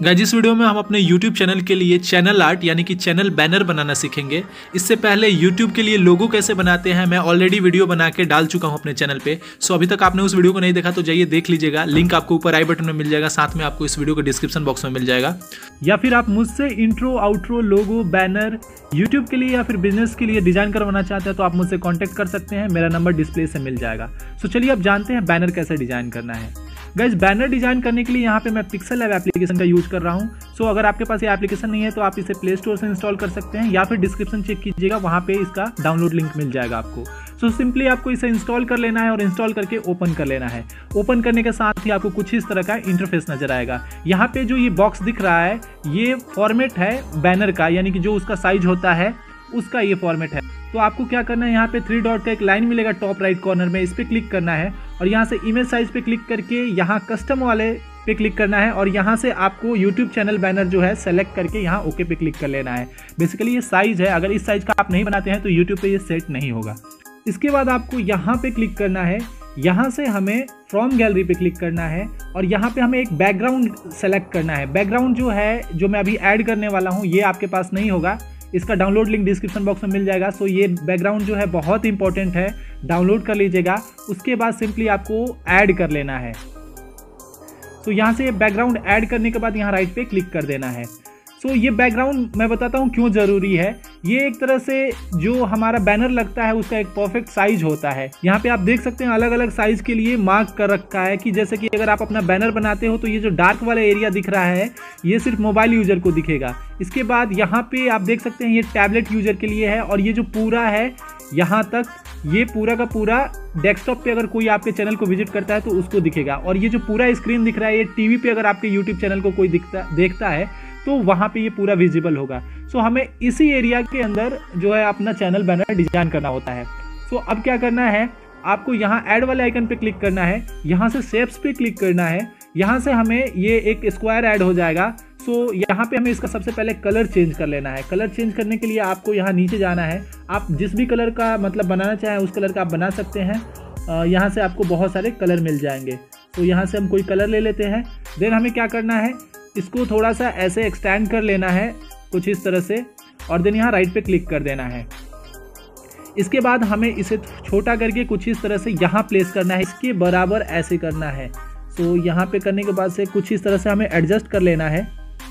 Guys इस video में हम अपने YouTube चैनल के लिए चैनल आर्ट यानी कि चैनल बैनर बनाना सीखेंगे। इससे पहले YouTube के लिए लोगो कैसे बनाते हैं मैं ऑलरेडी वीडियो बना के डाल चुका हूं अपने चैनल पे। सो अभी तक आपने उस वीडियो को नहीं देखा तो जाइए देख लीजिएगा, लिंक आपको ऊपर आई बटन में मिल जाएगा, साथ में आपको इस वीडियो के डिस्क्रिप्शन बॉक्स में मिल जाएगा। या फिर आप मुझसे intro, outro, logo, banner YouTube के लिए या फिर बिजनेस के लिए डिजाइन करवाना चाहते हैं तो आप मुझसे कॉन्टैक्ट कर सकते हैं, मेरा नंबर डिस्प्ले से मिल जाएगा। सो चलिए अब जानते हैं बैनर कैसे डिजाइन करना है। गाइस बैनर डिजाइन करने के लिए यहाँ पे मैं पिक्सेल लैब एप्लीकेशन का यूज कर रहा हूँ। सो अगर आपके पास ये एप्लीकेशन नहीं है तो आप इसे प्ले स्टोर से इंस्टॉल कर सकते हैं या फिर डिस्क्रिप्शन चेक कीजिएगा, वहाँ पे इसका डाउनलोड लिंक मिल जाएगा आपको। सो सिंपली आपको इसे इंस्टॉल कर लेना है और इंस्टॉल करके ओपन कर लेना है। ओपन करने के साथ ही आपको कुछ इस तरह का इंटरफेस नजर आएगा। यहाँ पे जो ये बॉक्स दिख रहा है ये फॉर्मेट है बैनर का, यानी कि जो उसका साइज होता है उसका ये फॉर्मेट है। तो आपको क्या करना है, यहाँ पे 3 डॉट का एक लाइन मिलेगा टॉप राइट कॉर्नर में, इस पे क्लिक करना है और यहाँ से इमेज साइज पे क्लिक करके यहाँ कस्टम वाले पे क्लिक करना है और यहाँ से आपको YouTube चैनल बैनर जो है सेलेक्ट करके यहाँ ओके पे क्लिक कर लेना है। बेसिकली ये साइज है, अगर इस साइज का आप नहीं बनाते हैं तो YouTube पे ये सेट नहीं होगा। इसके बाद आपको यहाँ पे क्लिक करना है, यहाँ से हमें फ्रॉम गैलरी पे क्लिक करना है और यहाँ पे हमें एक बैकग्राउंड सेलेक्ट करना है। बैकग्राउंड जो है जो मैं अभी ऐड करने वाला हूँ ये आपके पास नहीं होगा, इसका डाउनलोड लिंक डिस्क्रिप्शन बॉक्स में मिल जाएगा। सो ये बैकग्राउंड जो है बहुत इंपॉर्टेंट है, डाउनलोड कर लीजिएगा। उसके बाद सिंपली आपको ऐड कर लेना है। तो यहाँ से बैकग्राउंड ऐड करने के बाद यहाँ राइट पे क्लिक कर देना है। सो ये बैकग्राउंड मैं बताता हूँ क्यों ज़रूरी है। ये एक तरह से जो हमारा बैनर लगता है उसका एक परफेक्ट साइज होता है। यहाँ पे आप देख सकते हैं अलग अलग साइज के लिए मार्क कर रखा है कि जैसे कि अगर आप अपना बैनर बनाते हो तो ये जो डार्क वाला एरिया दिख रहा है ये सिर्फ मोबाइल यूजर को दिखेगा। इसके बाद यहाँ पे आप देख सकते हैं ये टैबलेट यूजर के लिए है और ये जो पूरा है यहाँ तक ये पूरा का पूरा डेस्कटॉप पे अगर कोई आपके चैनल को विजिट करता है तो उसको दिखेगा। और ये जो पूरा स्क्रीन दिख रहा है ये टीवी पे अगर आपके यूट्यूब चैनल को कोई देखता है तो वहाँ पे ये पूरा विजिबल होगा। सो हमें इसी एरिया के अंदर जो है अपना चैनल बैनर डिजाइन करना होता है। सो अब क्या करना है, आपको यहाँ ऐड वाले आइकन पे क्लिक करना है, यहाँ से शेप्स पे क्लिक करना है, यहाँ से हमें ये एक स्क्वायर ऐड हो जाएगा। सो यहाँ पे हमें इसका सबसे पहले कलर चेंज कर लेना है। कलर चेंज करने के लिए आपको यहाँ नीचे जाना है, आप जिस भी कलर का मतलब बनाना चाहें उस कलर का आप बना सकते हैं। यहाँ से आपको बहुत सारे कलर मिल जाएंगे। तो यहाँ से हम कोई कलर ले लेते हैं। देन हमें क्या करना है, इसको थोड़ा सा ऐसे एक्सटेंड कर लेना है कुछ इस तरह से और देन यहाँ राइट पे क्लिक कर देना है। इसके बाद हमें इसे छोटा करके कुछ इस तरह से यहाँ प्लेस करना है, इसके बराबर ऐसे करना है। तो यहाँ पे करने के बाद से कुछ इस तरह से हमें एडजस्ट कर लेना है।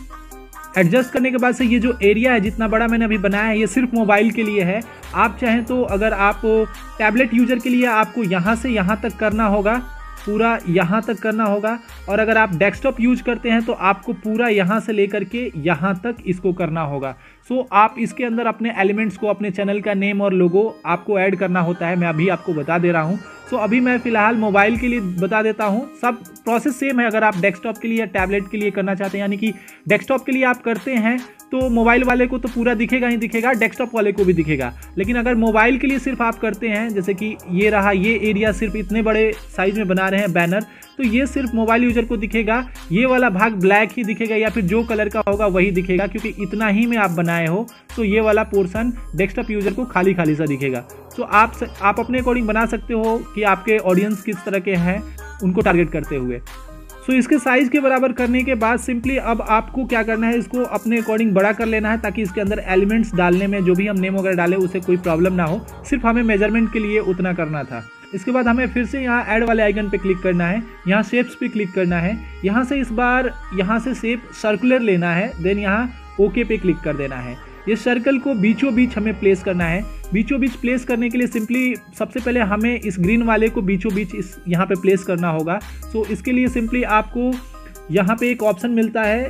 एडजस्ट करने के बाद से ये जो एरिया है जितना बड़ा मैंने अभी बनाया है ये सिर्फ मोबाइल के लिए है। आप चाहें तो अगर आप टैबलेट यूजर के लिए आपको यहाँ से यहाँ तक करना होगा, पूरा यहाँ तक करना होगा। और अगर आप डेस्कटॉप यूज करते हैं तो आपको पूरा यहाँ से लेकर के यहाँ तक इसको करना होगा। सो आप इसके अंदर अपने एलिमेंट्स को, अपने चैनल का नेम और लोगो आपको ऐड करना होता है, मैं अभी आपको बता दे रहा हूँ। सो अभी मैं फिलहाल मोबाइल के लिए बता देता हूँ। सब प्रोसेस सेम है, अगर आप डेस्कटॉप के लिए या टैबलेट के लिए करना चाहते हैं, यानी कि डेस्कटॉप के लिए आप करते हैं तो मोबाइल वाले को तो पूरा दिखेगा ही दिखेगा, डेस्कटॉप वाले को भी दिखेगा। लेकिन अगर मोबाइल के लिए सिर्फ आप करते हैं, जैसे कि ये रहा, ये एरिया सिर्फ इतने बड़े साइज में बना रहे हैं बैनर, तो ये सिर्फ मोबाइल यूजर को दिखेगा। ये वाला भाग ब्लैक ही दिखेगा या फिर जो कलर का होगा वही दिखेगा, क्योंकि इतना ही में आप बनाए हो। तो ये वाला पोर्शन डेस्कटॉप यूजर को खाली खाली सा दिखेगा। तो आप अपने अकॉर्डिंग बना सकते हो कि आपके ऑडियंस किस तरह के हैं उनको टारगेट करते हुए। सो इसके साइज के बराबर करने के बाद सिंपली अब आपको क्या करना है, इसको अपने अकॉर्डिंग बड़ा कर लेना है ताकि इसके अंदर एलिमेंट्स डालने में जो भी हम नेम वगैरह डालें उसे कोई प्रॉब्लम ना हो। सिर्फ हमें मेजरमेंट के लिए उतना करना था। इसके बाद हमें फिर से यहाँ ऐड वाले आइकन पे क्लिक करना है, यहाँ शेप्स पे क्लिक करना है, यहाँ से इस बार यहाँ से शेप सर्कुलर लेना है, देन यहाँ ओके पे क्लिक कर देना है। ये सर्कल को बीचों बीच हमें प्लेस करना है। बीचों बीच प्लेस करने के लिए सिंपली सबसे पहले हमें इस ग्रीन वाले को बीचों बीच इस यहाँ पे प्लेस करना होगा। सो इसके लिए सिंपली आपको यहाँ पे एक ऑप्शन मिलता है,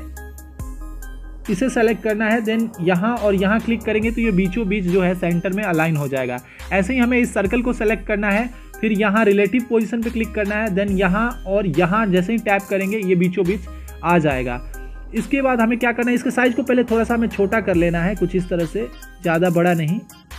इसे सेलेक्ट करना है, देन यहाँ और यहाँ क्लिक करेंगे तो ये बीचों बीच जो है सेंटर में अलाइन हो जाएगा। ऐसे ही हमें इस सर्कल को सेलेक्ट करना है, फिर यहाँ रिलेटिव पोजीशन पे क्लिक करना है, देन यहाँ और यहाँ जैसे ही टैप करेंगे ये बीचों बीच आ जाएगा। इसके बाद हमें क्या करना है, इसके साइज को पहले थोड़ा सा हमें छोटा कर लेना है कुछ इस तरह से, ज़्यादा बड़ा नहीं।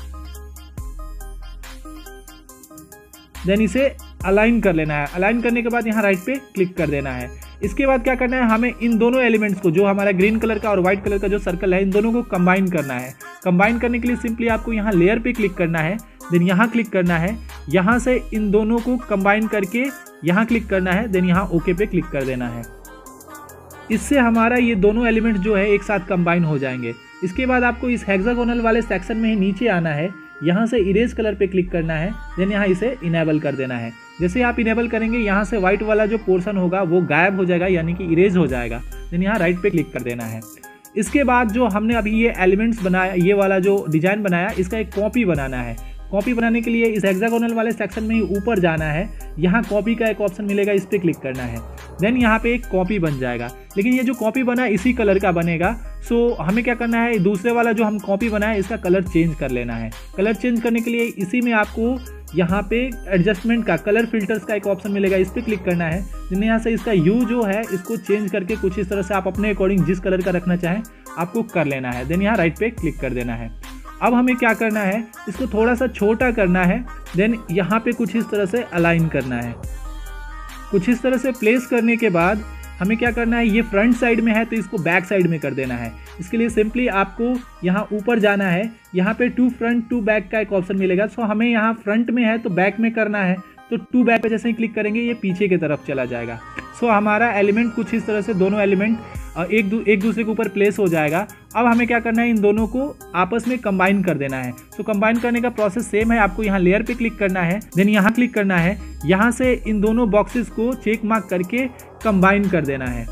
देन इसे अलाइन कर लेना है। अलाइन करने के बाद यहाँ राइट पे क्लिक कर देना है। इसके बाद क्या करना है, हमें इन दोनों एलिमेंट्स को, जो हमारा ग्रीन कलर का और व्हाइट कलर का जो सर्कल है, इन दोनों को कंबाइन करना है। कंबाइन करने के लिए सिंपली आपको यहाँ लेयर पे क्लिक करना है, देन यहाँ क्लिक करना है, यहाँ से इन दोनों को कंबाइन करके यहाँ क्लिक करना है, देन यहाँ ओके पे क्लिक कर देना है। इससे हमारा ये दोनों एलिमेंट जो है एक साथ कंबाइन हो जाएंगे। इसके बाद आपको इस हेक्सागोनल वाले सेक्शन में ही नीचे आना है, यहाँ से इरेज कलर पे क्लिक करना है, देन यहाँ इसे इनेबल कर देना है। जैसे आप इनेबल करेंगे यहाँ से व्हाइट वाला जो पोर्शन होगा वो गायब हो जाएगा, यानी कि इरेज हो जाएगा। देन यहाँ राइट पे क्लिक कर देना है। इसके बाद जो हमने अभी ये एलिमेंट्स बनाया, ये वाला जो डिजाइन बनाया, इसका एक कॉपी बनाना है। कॉपी बनाने के लिए इस हेक्सागोनल वाले सेक्शन में ही ऊपर जाना है, यहाँ कॉपी का एक ऑप्शन मिलेगा, इस पर क्लिक करना है। देन यहाँ पे एक कॉपी बन जाएगा, लेकिन ये जो कॉपी बना इसी कलर का बनेगा। सो हमें क्या करना है, दूसरे वाला जो हम कॉपी बनाए इसका कलर चेंज कर लेना है। कलर चेंज करने के लिए इसी में आपको यहाँ पे एडजस्टमेंट का कलर फिल्टर्स का एक ऑप्शन मिलेगा, इस पर क्लिक करना है। देन यहाँ से इसका यू जो है इसको चेंज करके कुछ इस तरह से आप अपने अकॉर्डिंग जिस कलर का रखना चाहें आपको कर लेना है। देन यहाँ राइट पे क्लिक कर देना है। अब हमें क्या करना है, इसको थोड़ा सा छोटा करना है। देन यहाँ पे कुछ इस तरह से अलाइन करना है। कुछ इस तरह से प्लेस करने के बाद हमें क्या करना है, ये फ्रंट साइड में है तो इसको बैक साइड में कर देना है। इसके लिए सिंपली आपको यहाँ ऊपर जाना है, यहाँ पे टू फ्रंट टू बैक का एक ऑप्शन मिलेगा। सो हमें यहाँ फ्रंट में है तो बैक में करना है, तो टू बैक पे जैसे ही क्लिक करेंगे ये पीछे की तरफ चला जाएगा। सो हमारा एलिमेंट कुछ इस तरह से दोनों एलिमेंट एक दूसरे के ऊपर प्लेस हो जाएगा। अब हमें क्या करना है, इन दोनों को आपस में कंबाइन कर देना है। सो कंबाइन करने का प्रोसेस सेम है, आपको यहाँ लेयर पे क्लिक करना है, देन यहाँ क्लिक करना है, यहाँ से इन दोनों बॉक्सेस को चेक मार्क करके कंबाइन कर देना है।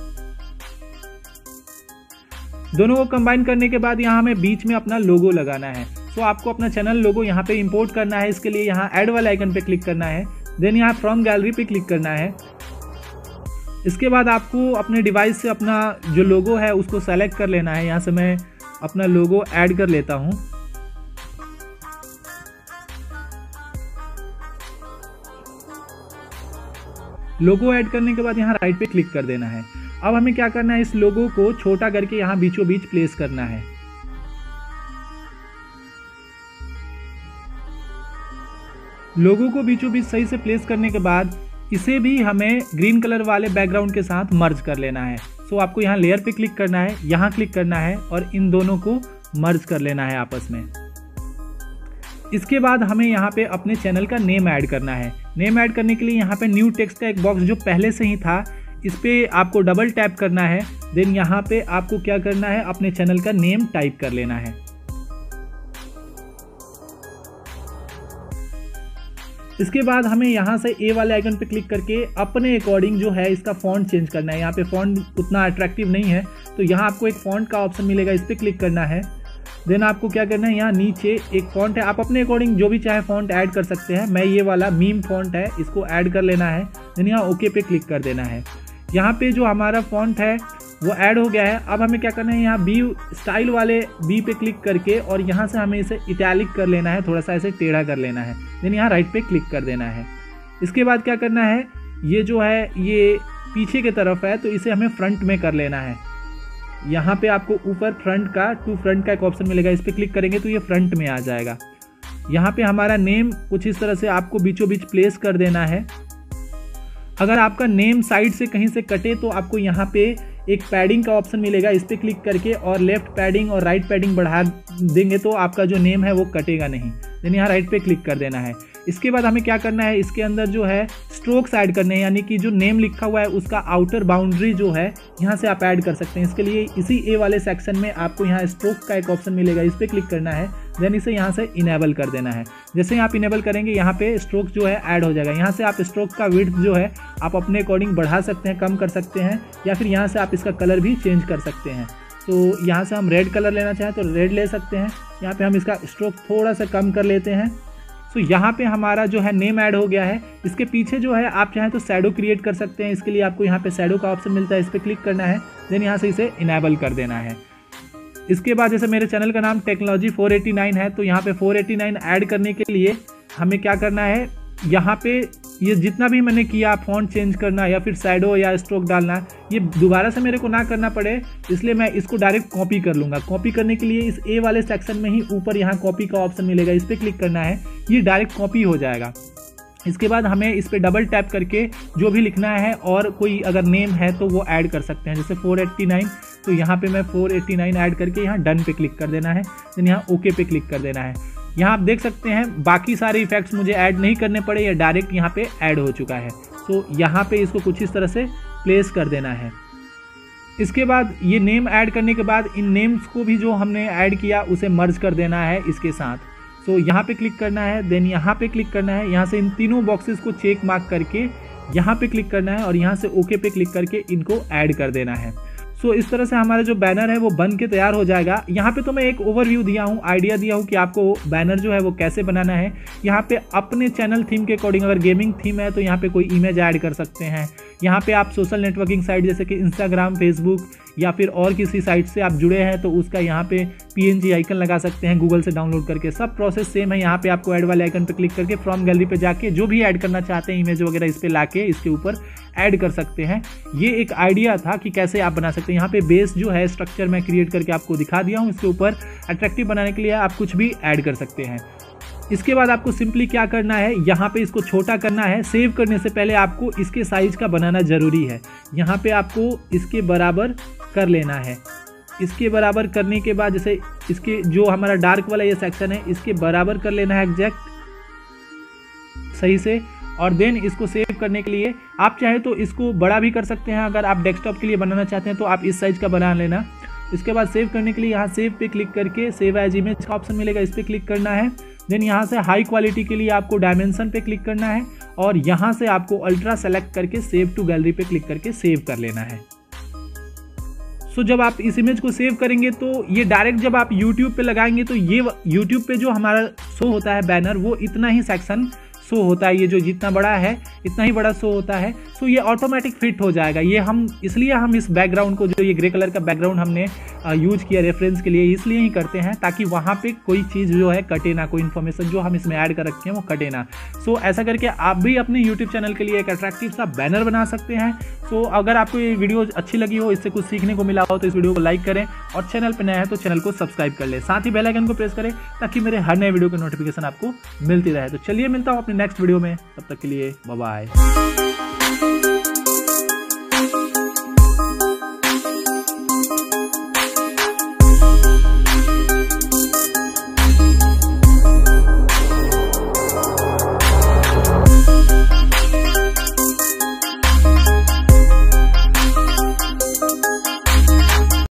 दोनों को कंबाइन करने के बाद यहाँ हमें बीच में अपना लोगो लगाना है। सो आपको अपना चैनल लोगो यहाँ पे इंपोर्ट करना है। इसके लिए यहाँ ऐड वाले आइकन पे क्लिक करना है, देन यहाँ फ्रॉम गैलरी पे क्लिक करना है। इसके बाद आपको अपने डिवाइस से अपना जो लोगो है उसको सेलेक्ट कर लेना है। यहाँ से मैं अपना लोगो ऐड कर लेता हूँ। लोगो ऐड करने के बाद यहाँ राइट पे क्लिक कर देना है। अब हमें क्या करना है, इस लोगो को छोटा करके यहाँ बीचों बीच प्लेस करना है। लोगो को बीचों बीच सही से प्लेस करने के बाद इसे भी हमें ग्रीन कलर वाले बैकग्राउंड के साथ मर्ज कर लेना है। सो आपको यहाँ लेयर पे क्लिक करना है, यहाँ क्लिक करना है और इन दोनों को मर्ज कर लेना है आपस में। इसके बाद हमें यहाँ पे अपने चैनल का नेम ऐड करना है। नेम ऐड करने के लिए यहाँ पे न्यू टेक्स्ट का एक बॉक्स जो पहले से ही था, इस पे आपको डबल टैप करना है। देन यहाँ पे आपको क्या करना है, अपने चैनल का नेम टाइप कर लेना है। इसके बाद हमें यहाँ से ए वाले आइकन पे क्लिक करके अपने अकॉर्डिंग जो है इसका फॉन्ट चेंज करना है। यहाँ पे फॉन्ट उतना अट्रैक्टिव नहीं है तो यहाँ आपको एक फॉन्ट का ऑप्शन मिलेगा, इस पर क्लिक करना है। देन आपको क्या करना है, यहाँ नीचे एक फॉन्ट है, आप अपने अकॉर्डिंग जो भी चाहे फॉन्ट ऐड कर सकते हैं। मैं ये वाला मीम फॉन्ट है, इसको ऐड कर लेना है। देन यहाँ ओके पे क्लिक कर देना है। यहाँ पे जो हमारा फॉन्ट है वो ऐड हो गया है। अब हमें क्या करना है, यहाँ बी स्टाइल वाले बी पे क्लिक करके और यहाँ से हमें इसे इटैलिक कर लेना है, थोड़ा सा ऐसे टेढ़ा कर लेना है। देन यहाँ राइट पे क्लिक कर देना है। इसके बाद क्या करना है, ये जो है ये पीछे की तरफ है तो इसे हमें फ्रंट में कर लेना है। यहाँ पे आपको ऊपर फ्रंट का टू फ्रंट का एक ऑप्शन मिलेगा, इस पर क्लिक करेंगे तो ये फ्रंट में आ जाएगा। यहाँ पे हमारा नेम कुछ इस तरह से आपको बीचों बीच प्लेस कर देना है। अगर आपका नेम साइड से कहीं से कटे तो आपको यहाँ पे एक पैडिंग का ऑप्शन मिलेगा, इस पर क्लिक करके और लेफ्ट पैडिंग और राइट पैडिंग बढ़ा देंगे तो आपका जो नेम है वो कटेगा नहीं। देन यहाँ राइट पे क्लिक कर देना है। इसके बाद हमें क्या करना है, इसके अंदर जो है स्ट्रोक्स ऐड करने हैं, यानी कि जो नेम लिखा हुआ है उसका आउटर बाउंड्री जो है यहाँ से आप ऐड कर सकते हैं। इसके लिए इसी ए वाले सेक्शन में आपको यहाँ स्ट्रोक का एक ऑप्शन मिलेगा, इस पर क्लिक करना है। देन इसे यहाँ से इनेबल कर देना है। जैसे ही आप इनेबल करेंगे यहाँ पे स्ट्रोक जो है ऐड हो जाएगा। यहाँ से आप स्ट्रोक का विड्थ जो है आप अपने अकॉर्डिंग बढ़ा सकते हैं, कम कर सकते हैं, या फिर यहाँ से आप इसका कलर भी चेंज कर सकते हैं। तो यहाँ से हम रेड कलर लेना चाहें तो रेड ले सकते हैं। यहाँ पे हम इसका स्ट्रोक थोड़ा सा कम कर लेते हैं। तो यहाँ पे हमारा जो है नेम ऐड हो गया है। इसके पीछे जो है आप चाहें तो शैडो क्रिएट कर सकते हैं। इसके लिए आपको यहाँ पे शैडो का ऑप्शन मिलता है, इस पर क्लिक करना है। देन यहाँ से इसे इनेबल कर देना है। इसके बाद जैसे मेरे चैनल का नाम टेक्नोलॉजी 489 है तो यहाँ पे 489 ऐड करने के लिए हमें क्या करना है, यहाँ पे ये जितना भी मैंने किया फॉन्ट चेंज करना या फिर शैडो या स्ट्रोक डालना, ये दोबारा से मेरे को ना करना पड़े, इसलिए मैं इसको डायरेक्ट कॉपी कर लूँगा। कॉपी करने के लिए इस ए वाले सेक्शन में ही ऊपर यहाँ कॉपी का ऑप्शन मिलेगा, इस पर क्लिक करना है, ये डायरेक्ट कॉपी हो जाएगा। इसके बाद हमें इस पर डबल टैप करके जो भी लिखना है और कोई अगर नेम है तो वो ऐड कर सकते हैं। जैसे 489 तो यहाँ पे मैं 489 ऐड करके यहाँ डन पे क्लिक कर देना है। देन यहाँ ओके पे क्लिक कर देना है। यहाँ आप देख सकते हैं बाकी सारे इफेक्ट्स मुझे ऐड नहीं करने पड़े, या डायरेक्ट यहाँ पे ऐड हो चुका है। तो यहाँ पे इसको कुछ इस तरह से प्लेस कर देना है। इसके बाद ये नेम ऐड करने के बाद इन नेम्स को भी जो हमने ऐड किया उसे मर्ज कर देना है इसके साथ। सो यहाँ पे क्लिक करना है, देन यहाँ पे क्लिक करना है, यहाँ से इन तीनों बॉक्सेस को चेक मार्क करके यहाँ पे क्लिक करना है और यहाँ से ओके पे क्लिक करके इनको ऐड कर देना है। सो इस तरह से हमारा जो बैनर है वो बन के तैयार हो जाएगा। यहाँ पे तो मैं एक ओवरव्यू दिया हूँ, आइडिया दिया हूँ कि आपको बैनर जो है वो कैसे बनाना है। यहाँ पे अपने चैनल थीम के अकॉर्डिंग, अगर गेमिंग थीम है तो यहाँ पे कोई इमेज ऐड कर सकते हैं। यहाँ पे आप सोशल नेटवर्किंग साइट जैसे कि इंस्टाग्राम, फेसबुक या फिर और किसी साइट से आप जुड़े हैं तो उसका यहाँ पे PNG आइकन लगा सकते हैं गूगल से डाउनलोड करके। सब प्रोसेस सेम है। यहाँ पे आपको ऐड वाले आइकन पे क्लिक करके फ्रॉम गैलरी पे जाके जो भी ऐड करना चाहते हैं इमेज वगैरह इस पे लाके इसके ऊपर ऐड कर सकते हैं। ये एक आइडिया था कि कैसे आप बना सकते हैं। यहाँ पे बेस जो है स्ट्रक्चर मैं क्रिएट करके आपको दिखा दिया हूँ। इसके ऊपर अट्रैक्टिव बनाने के लिए आप कुछ भी ऐड कर सकते हैं। इसके बाद आपको सिंपली क्या करना है, यहाँ पे इसको छोटा करना है। सेव करने से पहले आपको इसके साइज का बनाना जरूरी है। यहाँ पे आपको इसके बराबर कर लेना है। इसके बराबर करने के बाद जैसे इसके जो हमारा डार्क वाला ये सेक्शन है इसके बराबर कर लेना है एग्जैक्ट सही से। और देन इसको सेव करने के लिए आप चाहे तो इसको बड़ा भी कर सकते हैं। अगर आप डेस्कटॉप के लिए बनाना चाहते हैं तो आप इस साइज का बना लेना। इसके बाद सेव करने के लिए यहाँ सेव पे क्लिक करके सेव एज इमेज का ऑप्शन मिलेगा, इस पर क्लिक करना है। देन यहाँ से हाई क्वालिटी के लिए आपको डायमेंशन पे क्लिक करना है और यहाँ से आपको अल्ट्रा सेलेक्ट करके सेव टू गैलरी पे क्लिक करके सेव कर लेना है। सो जब आप इस इमेज को सेव करेंगे तो ये डायरेक्ट जब आप YouTube पे लगाएंगे तो ये YouTube पे जो हमारा शो होता है बैनर वो इतना ही सेक्शन शो होता है। ये जो जितना बड़ा है इतना ही बड़ा शो होता है। सो ये ऑटोमेटिक फिट हो जाएगा। ये हम इसलिए हम इस बैकग्राउंड को, जो ये ग्रे कलर का बैकग्राउंड हमने यूज किया रेफरेंस के लिए, इसलिए ही करते हैं ताकि वहाँ पे कोई चीज़ जो है कटे ना, कोई इन्फॉर्मेशन जो हम इसमें ऐड कर रखे हैं वो कटे ना। सो ऐसा करके आप भी अपने यूट्यूब चैनल के लिए एक अट्रैक्टिव सा बैनर बना सकते हैं। सो अगर आपको ये वीडियो अच्छी लगी हो, इससे कुछ सीखने को मिला हो तो इस वीडियो को लाइक करें और चैनल पर नया है तो चैनल को सब्सक्राइब कर लें। साथ ही बेल आइकन को प्रेस करें ताकि मेरे हर नए वीडियो की नोटिफिकेशन आपको मिलती रहे। तो चलिए मिलता हूँ अपने नेक्स्ट वीडियो में, तब तक के लिए बाय बाय।